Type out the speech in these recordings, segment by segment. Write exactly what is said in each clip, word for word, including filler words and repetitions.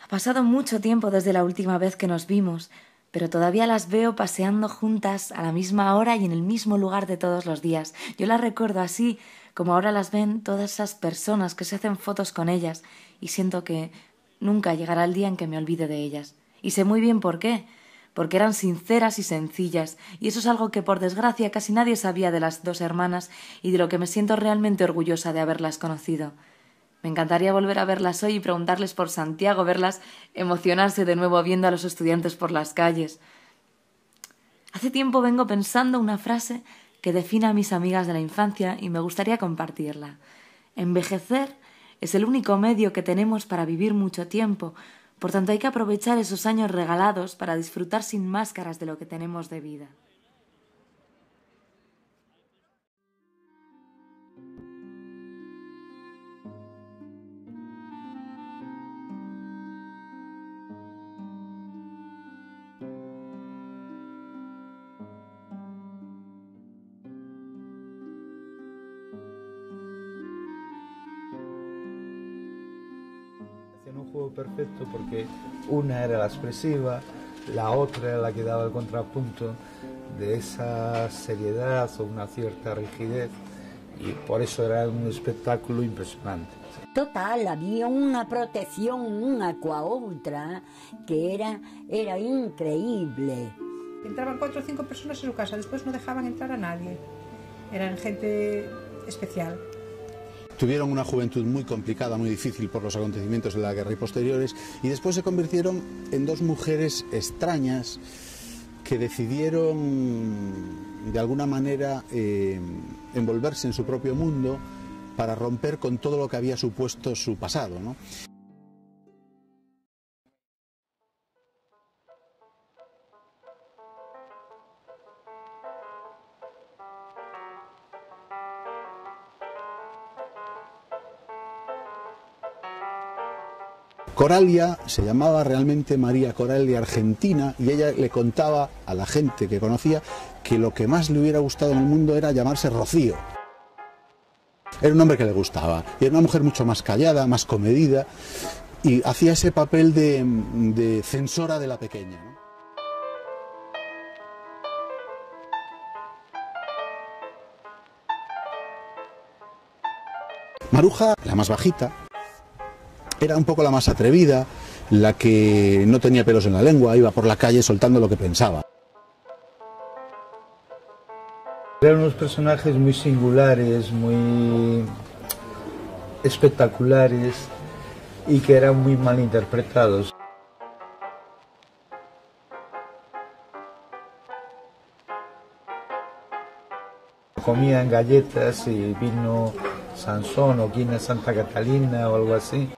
pasado mucho tiempo desde la última vez que nos vimos, pero todavía las veo paseando juntas a la misma hora y en el mismo lugar de todos los días. Yo las recuerdo así, como ahora las ven todas esas personas que se hacen fotos con ellas, y siento que nunca llegará el día en que me olvide de ellas. Y sé muy bien por qué, porque eran sinceras y sencillas, y eso es algo que por desgracia casi nadie sabía de las dos hermanas y de lo que me siento realmente orgullosa de haberlas conocido. Me encantaría volver a verlas hoy y preguntarles por Santiago, verlas emocionarse de nuevo viendo a los estudiantes por las calles. Hace tiempo vengo pensando una frase que define a mis amigas de la infancia y me gustaría compartirla. Envejecer es el único medio que tenemos para vivir mucho tiempo, por tanto hay que aprovechar esos años regalados para disfrutar sin máscaras de lo que tenemos de vida. Hacían un juego perfecto porque una era la expresiva, la otra era la que daba el contrapunto de esa seriedad o una cierta rigidez, y por eso era un espectáculo impresionante. Total, había unha protección unha coa outra que era, era increíble. Entraban cuatro o cinco personas en su casa, después no dejaban entrar a nadie. Eran gente especial. Tuvieron una juventud muy complicada, muy difícil por los acontecimientos de la guerra y posteriores, y después se convirtieron en dos mujeres extrañas que decidieron de alguna manera eh, envolverse en su propio mundo para romper con todo lo que había supuesto su pasado, ¿no? Coralia se llamaba realmente María Coralia Argentina, y ella le contaba a la gente que conocía que lo que más le hubiera gustado en el mundo era llamarse Rocío. Era un nombre que le gustaba, y era una mujer mucho más callada, más comedida, y hacía ese papel de, de censora de la pequeña, ¿no? Maruja, la más bajita, era un poco la más atrevida, la que no tenía pelos en la lengua, iba por la calle soltando lo que pensaba. Eran unos personajes muy singulares, muy espectaculares y que eran muy mal interpretados. Comían galletas y vino Sansón o quina Santa Catalina o algo así.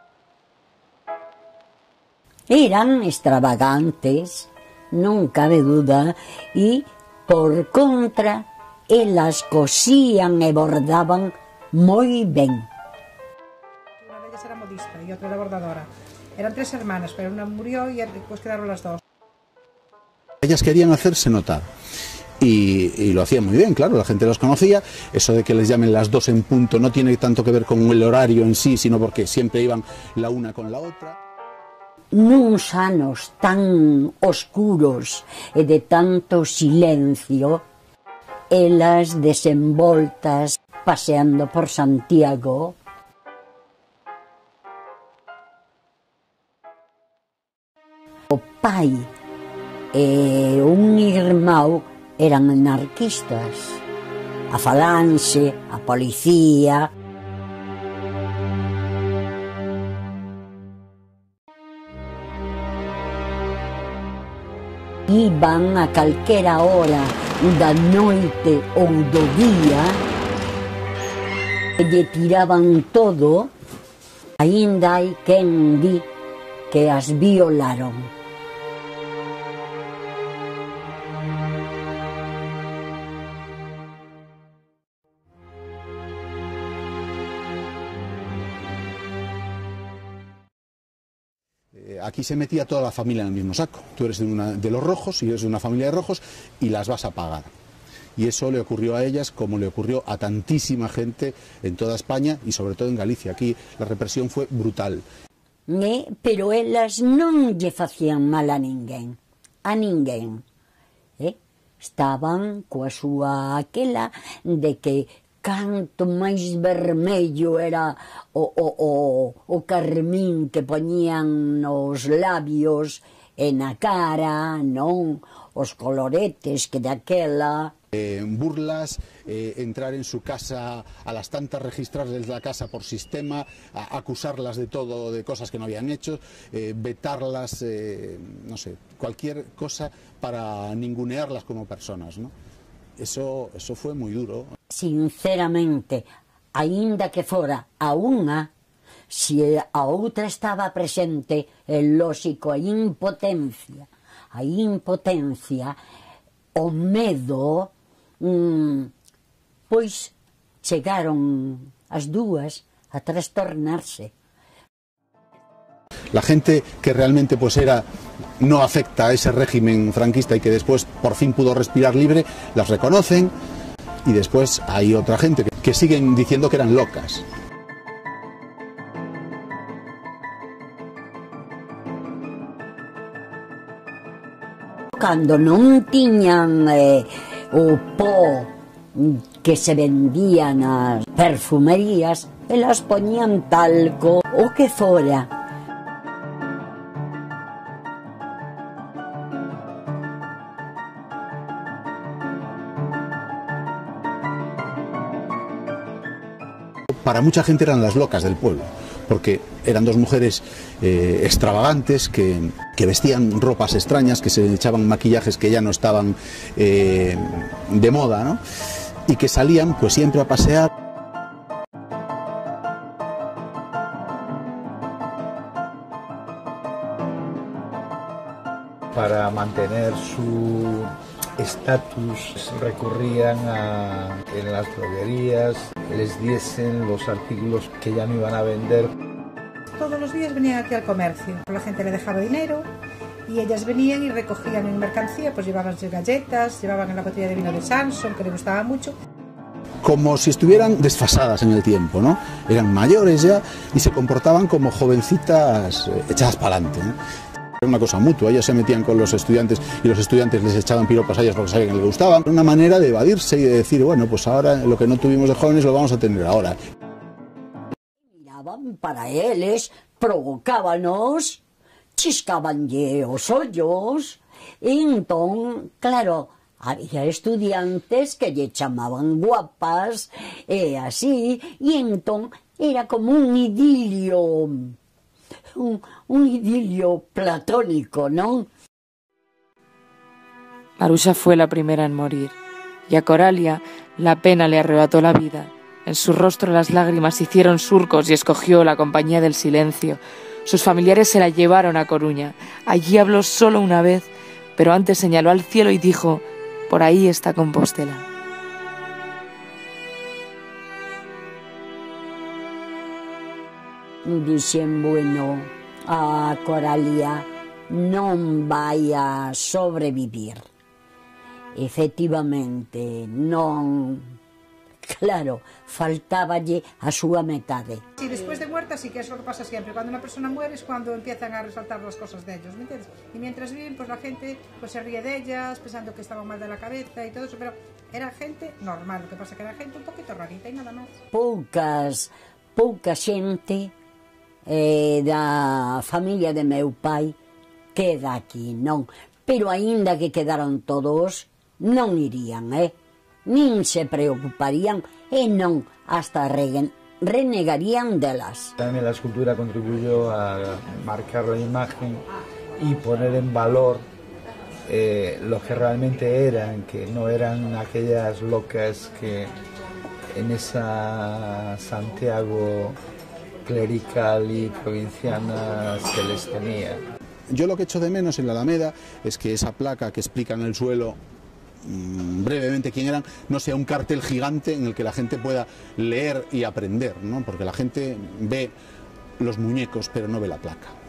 Eran extravagantes, non cabe duda, e, por contra, elas cosían e bordaban moi ben. Una de ellas era modista y otra era bordadora. Eran tres hermanas, pero una murió y después quedaron las dos. Ellas querían hacerse notar. Y, y lo hacían muy bien, claro, la gente los conocía. Eso de que les llamen las dos en punto no tiene tanto que ver con el horario en sí, sino porque siempre iban la una con la otra. Nuns anos tan oscuros e de tanto silencio, elas desenvoltas paseando por Santiago. O pai e un irmão eran anarquistas. A falanxe, a policía. Iban a calquera hora da noite ou do día e lle tiraban todo. Aínda hai quen di que as violaron. Aquí se metía toda la familia en el mismo saco. Tú eres de, una, de los rojos y eres de una familia de rojos y las vas a pagar. Y eso le ocurrió a ellas como le ocurrió a tantísima gente en toda España y sobre todo en Galicia. Aquí la represión fue brutal. né? Pero elas non lle facían mal a ninguén, a ninguén. Eh? Estaban coa súa aquela de que canto máis vermello era o, o, o, o carmín que poñían nos labios e na cara, non? Os coloretes que daquela... Eh, burlas, eh, entrar en su casa, a las tantas registrarles la casa por sistema, a, acusarlas de todo, de cosas que no habían hecho, eh, vetarlas, eh, no sé, cualquier cosa para ningunearlas como personas, ¿no? Eso, eso fue muy duro. Sinceramente, aínda que fora a unha, se a outra estaba presente, é lóxico, a impotencia, a impotencia, o medo, mm, pois chegaron as dúas a trastornarse. La gente que realmente pues era no afecta a ese régimen franquista y que después por fin pudo respirar libre, las reconocen, y después hay otra gente que, que siguen diciendo que eran locas. Cando non tiñan eh, o pó que se vendía nas perfumerías, elas poñían talco o que fora. Para mucha gente eran las locas del pueblo, porque eran dos mujeres eh, extravagantes que, que vestían ropas extrañas, que se echaban maquillajes que ya no estaban eh, de moda, ¿no? Y que salían pues siempre a pasear. Para mantener su estatus recurrían a, en las droguerías, les diesen los artículos que ya no iban a vender. Todos los días venían aquí al comercio, la gente le dejaba dinero y ellas venían y recogían en mercancía, pues llevaban galletas, llevaban la botella de vino de Samson, que le gustaba mucho. Como si estuvieran desfasadas en el tiempo, ¿no? Eran mayores ya y se comportaban como jovencitas echadas para adelante, ¿no? Era una cosa mutua, ellas se metían con los estudiantes y los estudiantes les echaban piropas a ellas porque sabían que les gustaban. Una manera de evadirse y de decir, bueno, pues ahora lo que no tuvimos de jóvenes lo vamos a tener ahora. Miraban para eles, provocábanos, chiscabanlle os ollos, e entón, claro, había estudiantes que lle chamaban guapas, e así, e entón era como un idilio... Un, un idilio platónico, ¿no? Maruxa fue la primera en morir, y a Coralia la pena le arrebató la vida. En su rostro las lágrimas hicieron surcos y escogió la compañía del silencio. Sus familiares se la llevaron a Coruña. Allí habló solo una vez, pero antes señaló al cielo y dijo: por ahí está Compostela. Dixen, bueno, a Coralia non vai a sobrevivir. Efectivamente, non... Claro, faltáballe a súa metade. Sí, después de muerta sí que eso lo pasa siempre. Cuando una persona muere es cuando empiezan a resaltar las cosas de ellos, ¿me entiendes? Y mientras viven, pues la gente pues se ríe de ellas, pensando que estaban mal de la cabeza y todo eso, pero era gente normal, lo que pasa que era gente un poquito rarita y nada más. Poucas, pouca xente eh, da familia de meu pai queda aquí, non? Pero aínda que quedaron todos, non irían, eh? Nin se preocuparían e non hasta renegarían delas. También la escultura contribuyó a marcar la imagen y poner en valor eh, lo que realmente eran, que no eran aquellas locas que en esa Santiago clerical y provinciana se les tenía. Yo lo que echo de menos en la Alameda es que esa placa que explica en el suelo mmm, brevemente quién eran, no sea un cartel gigante en el que la gente pueda leer y aprender, ¿no? Porque la gente ve los muñecos pero no ve la placa.